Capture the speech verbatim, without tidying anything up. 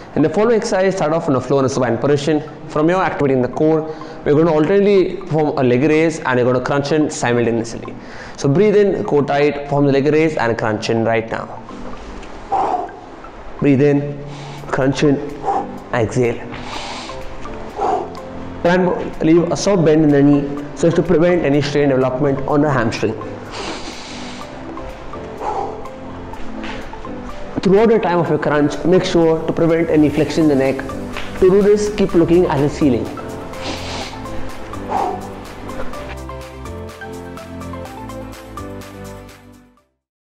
In the following exercise, start off on the floor in a supine position. From your activity in the core, we're going to alternately perform a leg raise and you're going to crunch in simultaneously. So breathe in, core tight, perform the leg raise and crunch in right now. Breathe in, crunch in, exhale. Try and leave a soft bend in the knee so as to prevent any strain development on the hamstring. Throughout the time of your crunch, make sure to prevent any flexion in the neck. To do this, keep looking at the ceiling.